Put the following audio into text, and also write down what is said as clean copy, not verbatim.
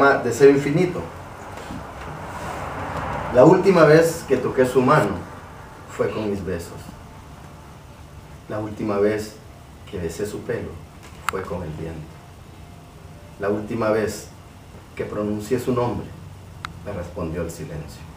llama Deseo Infinito. La última vez que toqué su mano fue con mis besos. La última vez que besé su pelo fue con el viento. La última vez que pronuncié su nombre, me respondió el silencio.